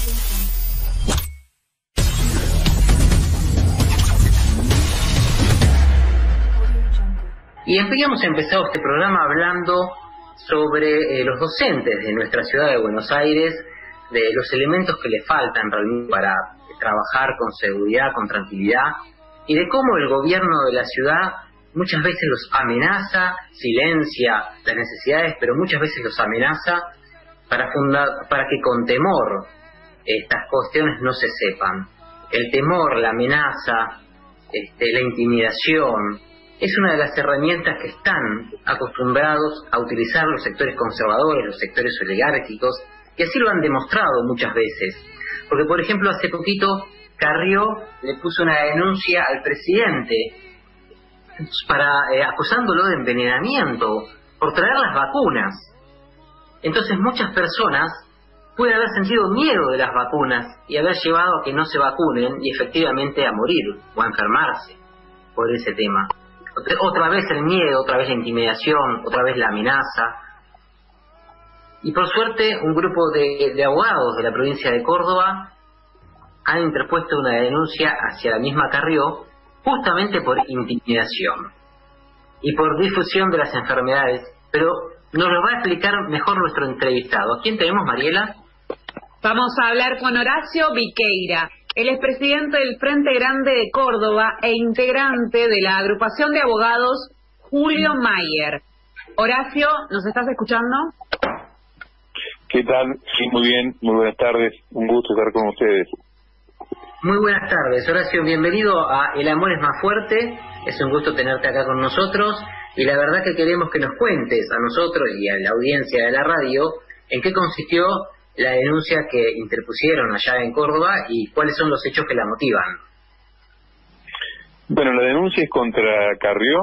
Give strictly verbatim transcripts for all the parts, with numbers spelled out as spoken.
Y habíamos empezado este programa hablando sobre eh, los docentes de nuestra ciudad de Buenos Aires, de los elementos que les faltan realmente para trabajar con seguridad, con tranquilidad, y de cómo el gobierno de la ciudad muchas veces los amenaza, silencia las necesidades, pero muchas veces los amenaza para, fundar, para que con temor estas cuestiones no se sepan. El temor, la amenaza, este, la intimidación, es una de las herramientas que están acostumbrados a utilizar los sectores conservadores, los sectores oligárquicos, y así lo han demostrado muchas veces. Porque, por ejemplo, hace poquito Carrió le puso una denuncia al presidente para eh, acusándolo de envenenamiento por traer las vacunas. Entonces muchas personas pueden haber sentido miedo de las vacunas y haber llevado a que no se vacunen y efectivamente a morir o a enfermarse por ese tema. Otra vez el miedo, otra vez la intimidación, otra vez la amenaza. Y por suerte un grupo de, de abogados de la provincia de Córdoba han interpuesto una denuncia hacia la misma Carrió justamente por intimidación y por difusión de las enfermedades, pero nos lo va a explicar mejor nuestro entrevistado. ¿Quién tenemos, Mariela? Vamos a hablar con Horacio Viqueira. Él es presidente del Frente Grande de Córdoba e integrante de la agrupación de abogados Julio Mayer. Horacio, ¿nos estás escuchando? ¿Qué tal? Sí, muy bien, muy buenas tardes. Un gusto estar con ustedes. Muy buenas tardes, Horacio. Bienvenido a El Amor es Más Fuerte. Es un gusto tenerte acá con nosotros. Y la verdad que queremos que nos cuentes a nosotros y a la audiencia de la radio en qué consistió la denuncia que interpusieron allá en Córdoba y cuáles son los hechos que la motivan. Bueno, la denuncia es contra Carrió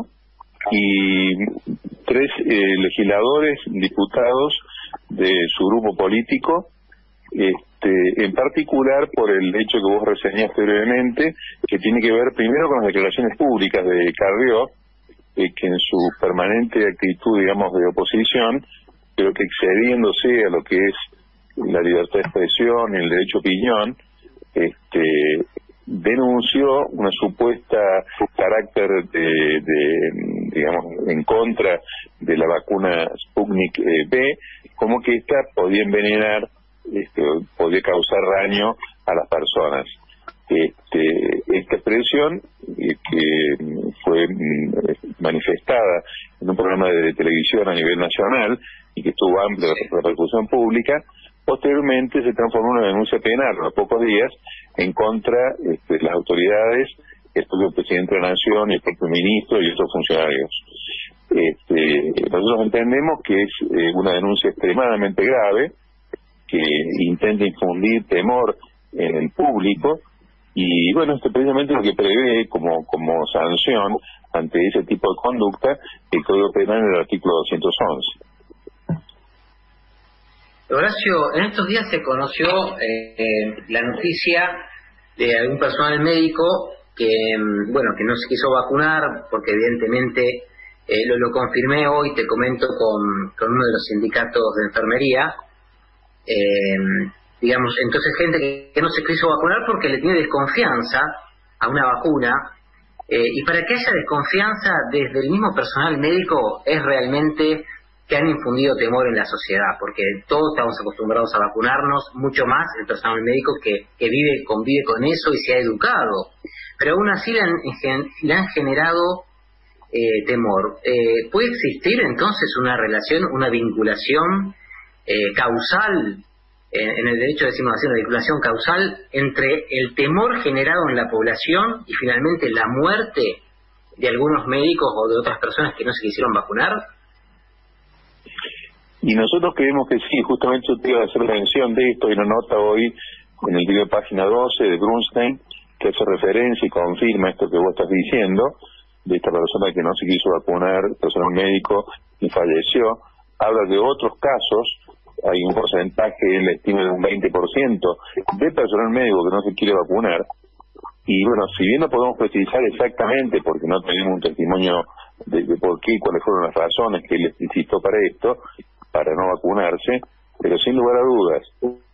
y tres eh, legisladores, diputados de su grupo político, este, en particular por el hecho que vos reseñaste brevemente, que tiene que ver primero con las declaraciones públicas de Carrió, eh, que en su permanente actitud, digamos, de oposición, pero que excediéndose a lo que es la libertad de expresión y el derecho a opinión, este, denunció una supuesta carácter de, de, digamos, en contra de la vacuna Sputnik eh, B, como que esta podía envenenar, este, podía causar daño a las personas. Este, esta expresión eh, que fue eh, manifestada en un programa de televisión a nivel nacional y que tuvo amplia repercusión pública, posteriormente se transformó en una denuncia penal a los pocos días en contra este, de las autoridades, el propio presidente de la Nación y el propio ministro y otros funcionarios. Este, nosotros entendemos que es eh, una denuncia extremadamente grave, que intenta infundir temor en el público, y bueno, esto precisamente lo que prevé como, como sanción ante ese tipo de conducta el Código Penal en el artículo doscientos once. Horacio, en estos días se conoció eh, eh, la noticia de algún personal médico que, bueno, que no se quiso vacunar porque evidentemente eh, lo, lo confirmé hoy, te comento, con, con uno de los sindicatos de enfermería. Eh, digamos, entonces gente que, que no se quiso vacunar porque le tiene desconfianza a una vacuna, eh, y para que haya desconfianza desde el mismo personal médico es realmente que han infundido temor en la sociedad, porque todos estamos acostumbrados a vacunarnos, mucho más el personal médico que, que vive, convive con eso y se ha educado, pero aún así le han, le han generado eh, temor. Eh, ¿Puede existir entonces una relación, una vinculación eh, causal, eh, en el derecho decimos así, una vinculación causal entre el temor generado en la población y finalmente la muerte de algunos médicos o de otras personas que no se quisieron vacunar? Y nosotros creemos que sí, justamente yo te iba a hacer mención de esto, hay una nota hoy en el diario Página doce de Brunstein que hace referencia y confirma esto que vos estás diciendo, de esta persona que no se quiso vacunar, personal médico, y falleció. Habla de otros casos, hay un porcentaje, él estima de un veinte por ciento de personal médico que no se quiere vacunar, y bueno, si bien no podemos precisar exactamente, porque no tenemos un testimonio de, de por qué y cuáles fueron las razones que él explicitó para esto, para no vacunarse, pero sin lugar a dudas,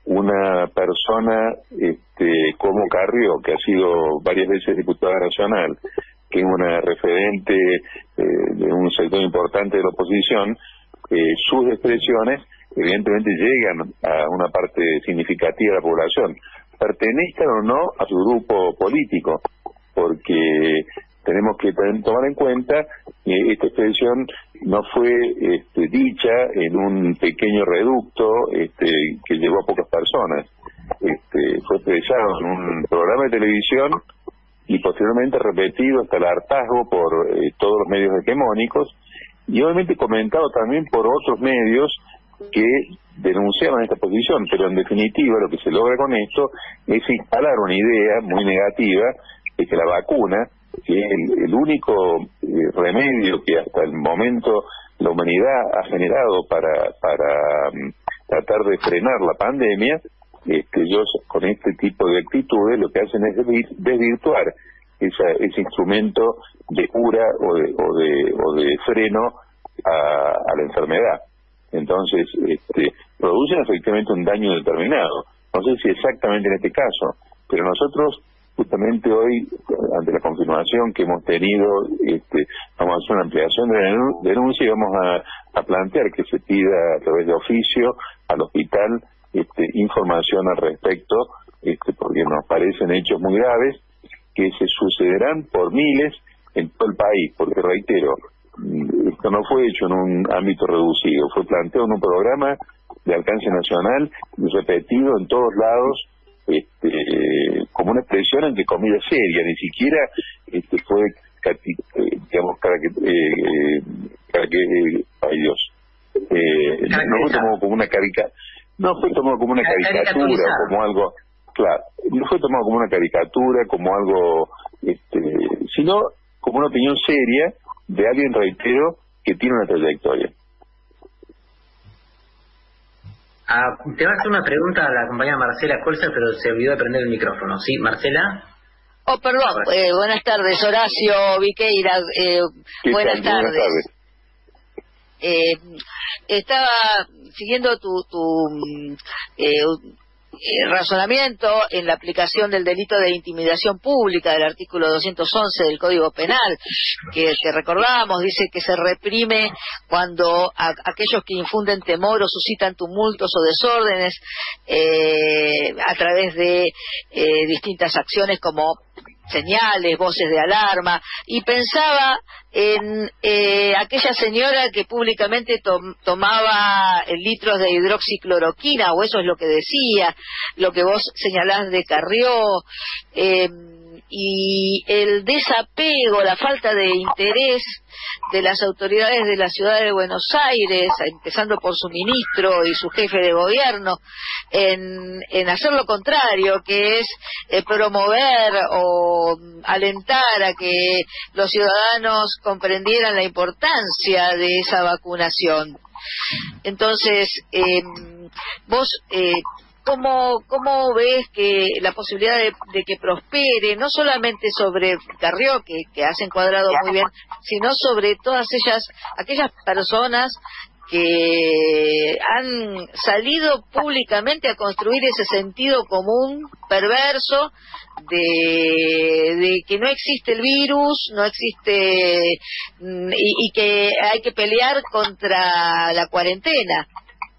una persona este, como Carrió, que ha sido varias veces diputada nacional, que es una referente eh, de un sector importante de la oposición, eh, sus expresiones evidentemente llegan a una parte significativa de la población, pertenezcan o no a su grupo político, porque tenemos que tomar en cuenta que esta expresión no fue este, dicha en un pequeño reducto este, que llegó a pocas personas. Este, fue expresado en un programa de televisión y posteriormente repetido hasta el hartazgo por eh, todos los medios hegemónicos, y obviamente comentado también por otros medios que denunciaban esta posición, pero en definitiva lo que se logra con esto es instalar una idea muy negativa de que la vacuna, que es el, el único eh, remedio que hasta el momento la humanidad ha generado para para um, tratar de frenar la pandemia, este, ellos con este tipo de actitudes lo que hacen es desvirtuar esa, ese instrumento de cura o de, o de, o de freno a, a la enfermedad. Entonces, este, producen efectivamente un daño determinado. No sé si exactamente en este caso, pero nosotros justamente hoy, ante la confirmación que hemos tenido, este, vamos a hacer una ampliación de la denuncia y vamos a, a plantear que se pida a través de oficio al hospital este, información al respecto, este, porque nos parecen hechos muy graves que se sucederán por miles en todo el país, porque reitero, esto no fue hecho en un ámbito reducido, fue planteado en un programa de alcance nacional y repetido en todos lados, este, como una expresión entre comillas seria, ni siquiera este, fue, digamos, para que, eh, para que eh, ay Dios, eh, no fue tomado como una caricatura, no fue tomado como una caricatura, como algo, claro, no fue tomado como una caricatura, como algo, este, sino como una opinión seria de alguien, reitero, que tiene una trayectoria. Ah, te va a hacer una pregunta a la compañera Marcela Colza, pero se olvidó de prender el micrófono. ¿Sí, Marcela? Oh, perdón. Eh, buenas tardes, Horacio Viqueira. Eh, buenas, tardes. buenas tardes. Eh, estaba siguiendo tu, tu eh, Eh, razonamiento en la aplicación del delito de intimidación pública del artículo doscientos once del Código Penal, que, que recordamos, dice que se reprime cuando a, aquellos que infunden temor o suscitan tumultos o desórdenes eh, a través de eh, distintas acciones como señales, voces de alarma, y pensaba en eh, aquella señora que públicamente to tomaba litros de hidroxicloroquina, o eso es lo que decía, lo que vos señalás de Carrió, eh, y el desapego, la falta de interés de las autoridades de la ciudad de Buenos Aires, empezando por su ministro y su jefe de gobierno, en, en hacer lo contrario, que es eh, promover o alentar a que los ciudadanos comprendieran la importancia de esa vacunación. Entonces, eh, vos... Eh, ¿Cómo, ¿Cómo ves que la posibilidad de, de que prospere, no solamente sobre Carrió, que, que has encuadrado muy bien, sino sobre todas ellas, aquellas personas que han salido públicamente a construir ese sentido común perverso de, de que no existe el virus, no existe, y, y que hay que pelear contra la cuarentena?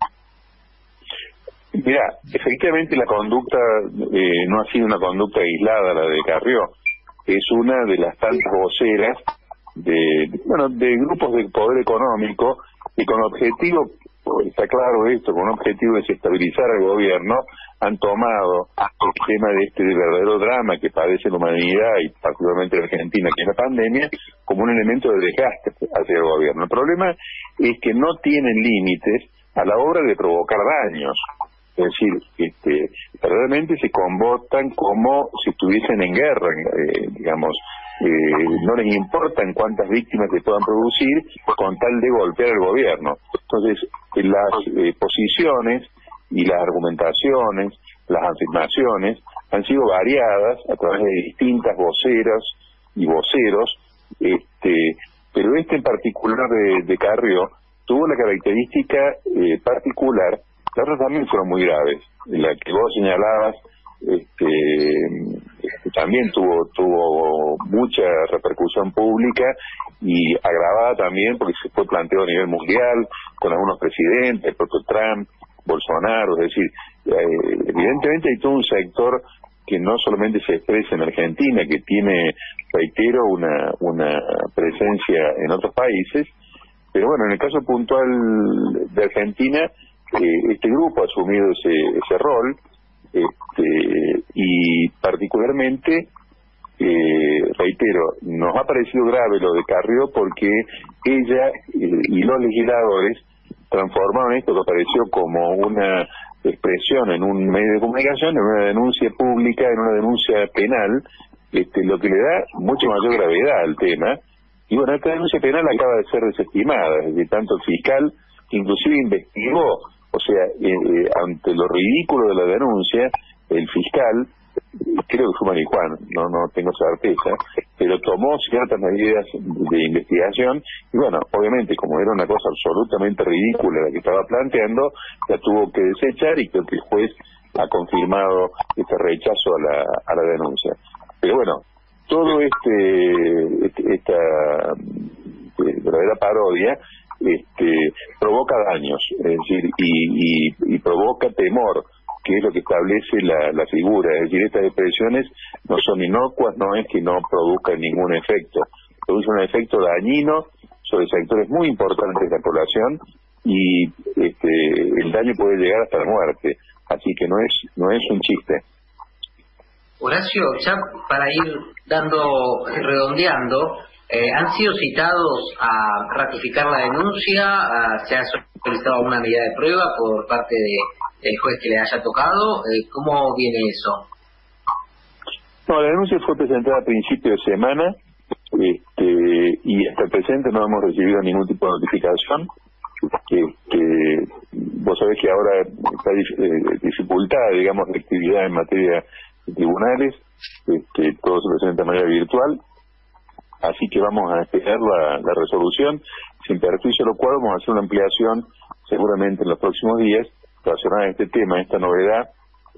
Mira, efectivamente la conducta eh, no ha sido una conducta aislada la de Carrió, es una de las tantas voceras de, bueno, de grupos de poder económico que con objetivo, está claro esto, con objetivo de desestabilizar al gobierno, han tomado el tema de este verdadero drama que padece la humanidad y particularmente la Argentina, que es la pandemia, como un elemento de desgaste hacia el gobierno. El problema es que no tienen límites a la hora de provocar daños. Es decir, este, realmente se comportan como si estuviesen en guerra, eh, digamos, eh, no les importa en cuántas víctimas se puedan producir con tal de golpear al gobierno. Entonces, las eh, posiciones y las argumentaciones, las afirmaciones han sido variadas a través de distintas voceras y voceros, este, pero este en particular de, de Carrió tuvo la característica eh, particular. Las otras también fueron muy graves, la que vos señalabas, este, este, también tuvo tuvo mucha repercusión pública y agravada también porque se fue planteado a nivel mundial con algunos presidentes, el propio Trump, Bolsonaro, es decir, eh, evidentemente hay todo un sector que no solamente se expresa en Argentina, que tiene, reitero, una, una presencia en otros países, pero bueno, en el caso puntual de Argentina, eh, este grupo ha asumido ese, ese rol, este, y particularmente, eh, reitero, nos ha parecido grave lo de Carrió porque ella eh, y los legisladores transformaron esto que apareció como una expresión en un medio de comunicación, en una denuncia pública, en una denuncia penal, este, lo que le da mucha mayor gravedad al tema. Y bueno, esta denuncia penal acaba de ser desestimada, es decir, tanto el fiscal, que inclusive investigó, o sea, eh, eh, ante lo ridículo de la denuncia, el fiscal, creo que fue Marijuán, no no tengo certeza, pero tomó ciertas medidas de investigación y bueno, obviamente como era una cosa absolutamente ridícula la que estaba planteando, la tuvo que desechar y creo que el juez ha confirmado este rechazo a la, a la denuncia. Pero bueno, todo este, este esta este, verdadera parodia este, provoca daños, es decir, y, y, y provoca temor, que es lo que establece la, la figura, es decir, estas expresiones no son inocuas, no es que no produzcan ningún efecto, produce un efecto dañino sobre sectores muy importantes de la población y este, el daño puede llegar hasta la muerte, así que no es no es un chiste. Horacio, ya para ir dando, redondeando, eh, ¿han sido citados a ratificar la denuncia? A, ¿Se ha solicitado una medida de prueba por parte de el juez que le haya tocado? Eh, ¿Cómo viene eso? No, la denuncia fue presentada a principio de semana este, y hasta el presente no hemos recibido ningún tipo de notificación. Este, vos sabés que ahora está eh, dificultada, digamos, la actividad en materia de tribunales, este, todo se presenta de manera virtual, así que vamos a esperar la, la resolución, sin perjuicio de lo cual vamos a hacer una ampliación seguramente en los próximos días relacionada a este tema, esta novedad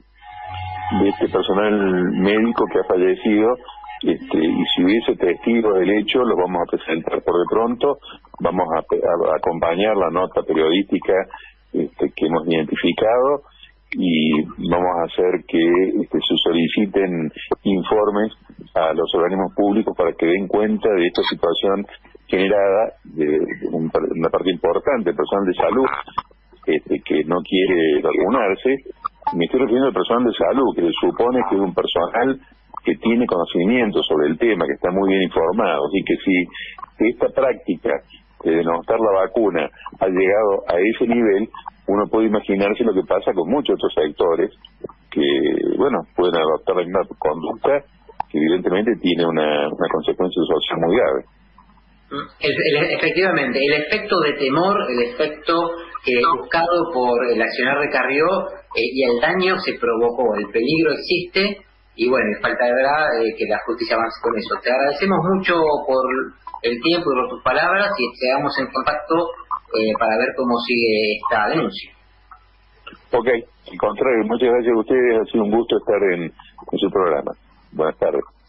de este personal médico que ha fallecido, este, y si hubiese testigos del hecho los vamos a presentar por de pronto, vamos a, a, a acompañar la nota periodística este, que hemos identificado y vamos a hacer que este, se soliciten informes a los organismos públicos para que den cuenta de esta situación generada de, de un, una parte importante, personal de salud este, que no quiere vacunarse. Me estoy refiriendo al personal de salud, que se supone que es un personal que tiene conocimiento sobre el tema, que está muy bien informado, así que si esta práctica de denostar la vacuna ha llegado a ese nivel, uno puede imaginarse lo que pasa con muchos otros sectores que, bueno, pueden adoptar la misma conducta que evidentemente tiene una, una consecuencia social muy grave. El, el, efectivamente, el efecto de temor, el efecto que buscado por el accionar de Carrió eh, y el daño se provocó, el peligro existe y bueno, faltará eh, que la justicia avance con eso. Te agradecemos mucho por el tiempo y por tus palabras y quedamos en contacto eh, para ver cómo sigue esta denuncia. Ok, al contrario, muchas gracias a ustedes, ha sido un gusto estar en, en su programa. Buenas tardes.